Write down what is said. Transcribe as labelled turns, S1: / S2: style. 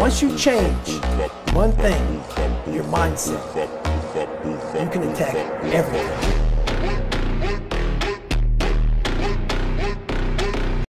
S1: Once you change one thing, your mindset, you can attack everything.